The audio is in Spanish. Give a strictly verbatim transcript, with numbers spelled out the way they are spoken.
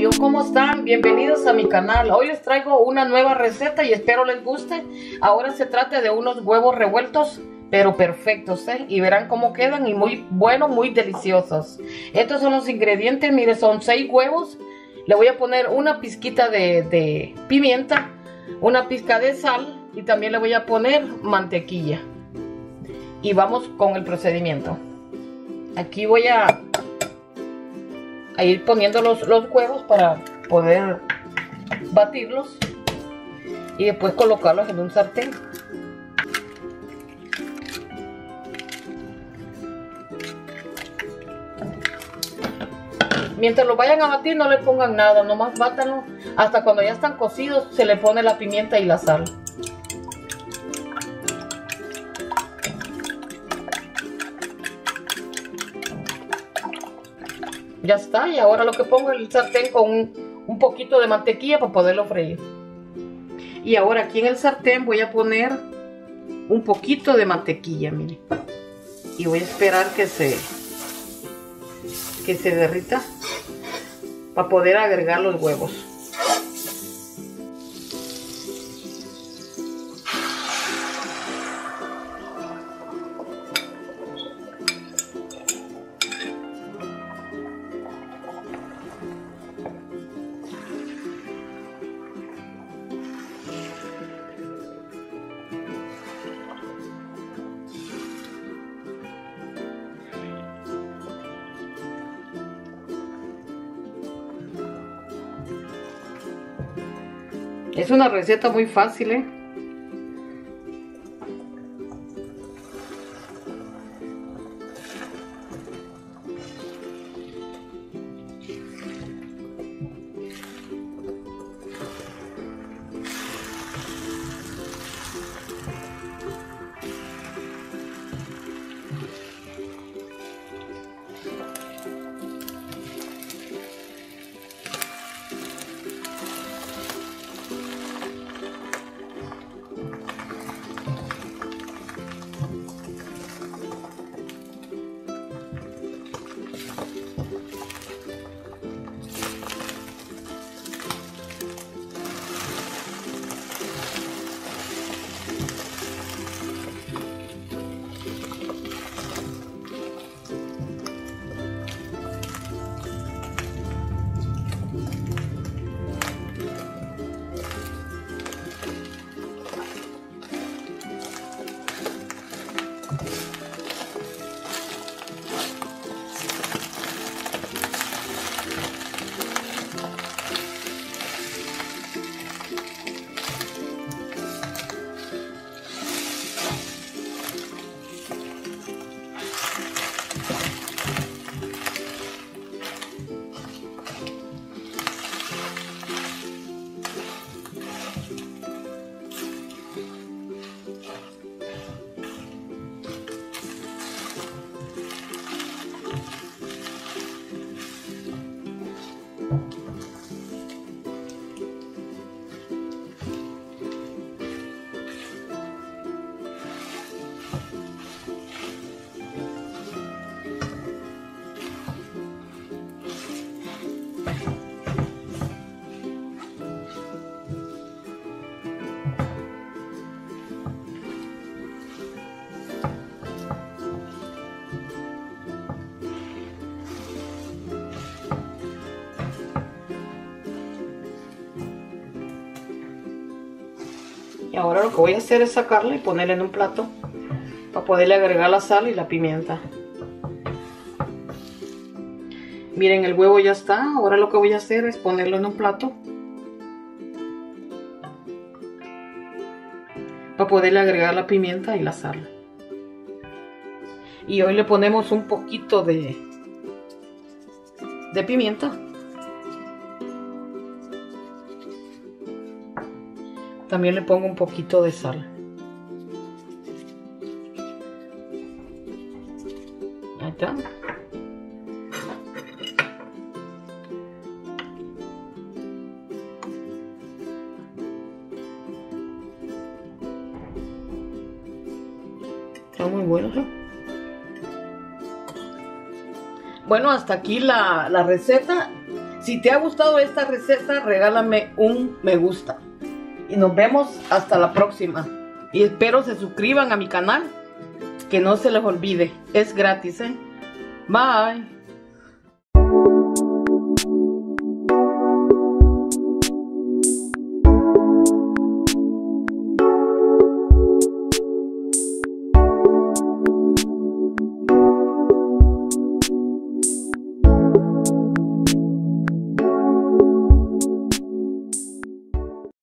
amigos, ¿cómo están? Bienvenidos a mi canal. Hoy les traigo una nueva receta y espero les guste. Ahora se trata de unos huevos revueltos, pero perfectos, ¿eh? Y verán cómo quedan y muy buenos, muy deliciosos. Estos son los ingredientes, miren, son seis huevos. Le voy a poner una pizquita de, de pimienta, una pizca de sal y también le voy a poner mantequilla. Y vamos con el procedimiento. Aquí voy a... a ir poniendo los, los huevos para poder batirlos y después colocarlos en un sartén. Mientras los vayan a batir no le pongan nada, nomás bátanlo hasta cuando ya están cocidos. Se le pone la pimienta y la sal. Ya está, y ahora lo que pongo es el sartén con un, un poquito de mantequilla para poderlo freír. Y ahora aquí en el sartén voy a poner un poquito de mantequilla, miren. Y voy a esperar que se, que se derrita para poder agregar los huevos. Es una receta muy fácil, ¿eh? Y ahora lo que voy a hacer es sacarla y ponerla en un plato para poderle agregar la sal y la pimienta. Miren, el huevo ya está. Ahora lo que voy a hacer es ponerlo en un plato para poderle agregar la pimienta y la sal. Y hoy le ponemos un poquito de, de pimienta. También le pongo un poquito de sal. Ahí está. Está muy bueno, ¿eh? Bueno, hasta aquí la, la receta. Si te ha gustado esta receta, regálame un me gusta. Y nos vemos hasta la próxima. Y espero se suscriban a mi canal. Que no se les olvide. Es gratis, ¿eh? Bye.